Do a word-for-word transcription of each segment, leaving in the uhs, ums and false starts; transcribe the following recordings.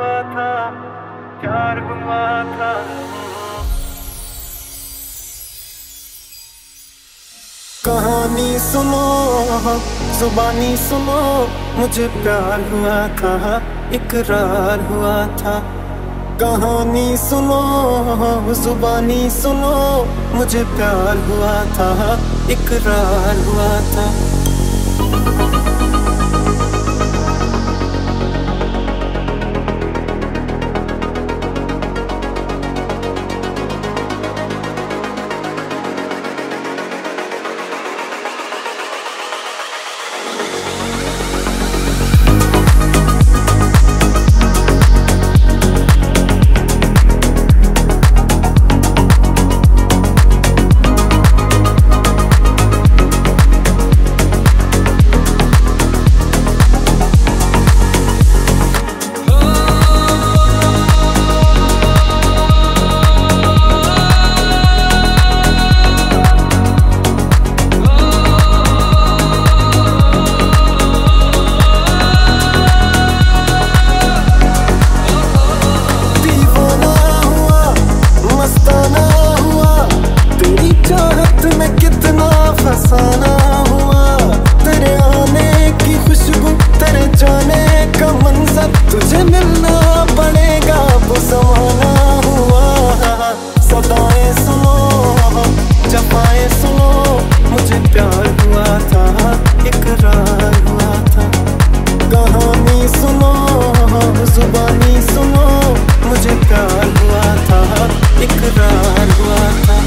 हुआ था, प्यार हुआ था। कहानी सुनो, जुबानी सुनो, मुझे प्यार हुआ था, इकरार हुआ था। कहानी सुनो, जुबानी सुनो, मुझे प्यार हुआ था, इकरार हुआ था। तुझे मिलना पड़ेगा वो ज़माना हुआ। सदाएं सुनो, जफाएं सुनो, मुझे प्यार हुआ था, इकरार हुआ था। कहानी सुनो, जुबानी सुनो, मुझे प्यार हुआ था, इकरार हुआ था।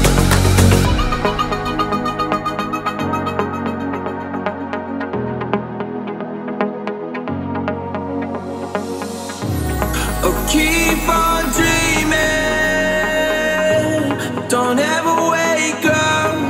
Oh, keep on dreaming, don't ever wake up.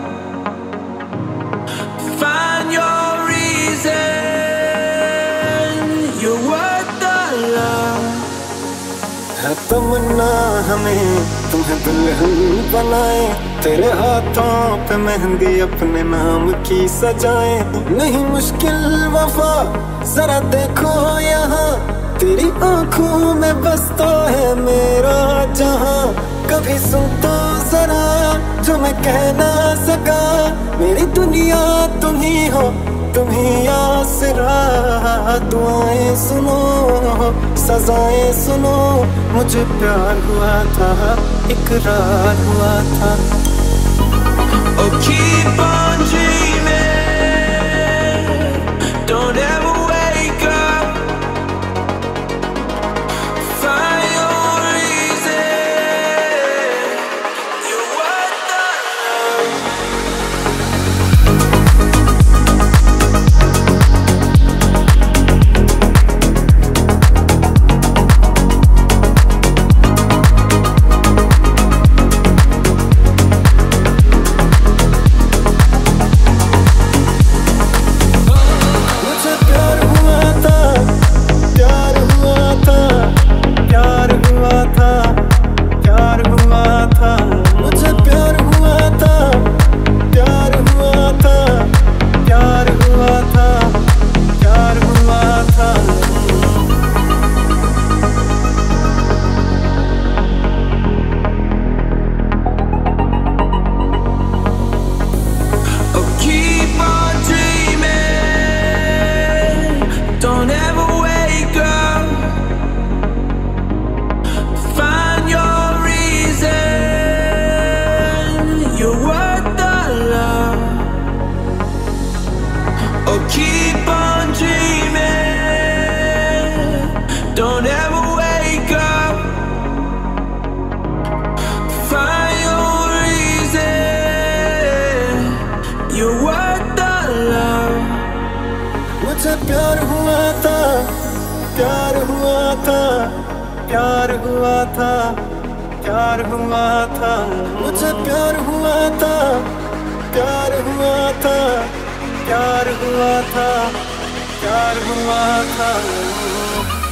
Find your reason, you're worth the love. है तमन्ना हमें तुम्हें दुल्हन बनाए, तेरे हाथों पे मेहंदी अपने नाम की सजाए। नहीं मुश्किल वफा, जरा देखो यहाँ, तेरी आंखों में बसता है मेरा जहां। कभी सुन तो जरा जो मैं कह ना सका, मेरी दुनिया तुम ही हो, तुम ही आसरा। दुआएं सुनो, सजाएं सुनो, मुझे प्यार हुआ था, इकरार हुआ था। Oh, keep on dreaming, don't ever wake up. Find your reason, you're worth the love. मुझे प्यार हुआ था, प्यार हुआ था, प्यार हुआ था, प्यार हुआ था। मुझे प्यार हुआ था, प्यार हुआ था, प्यार हुआ था, प्यार हुआ था। Oh, keep on dreaming, don't ever wake up. Find your reason, you're worth the love. Oh, keep on dreaming, don't ever wake up. Find your reason, you're worth the love. मुझे प्यार हुआ था, प्यार हुआ था, प्यार हुआ था, प्यार हुआ था। मुझे प्यार हुआ था, प्यार हुआ था, प्यार हुआ था, प्यार हुआ था।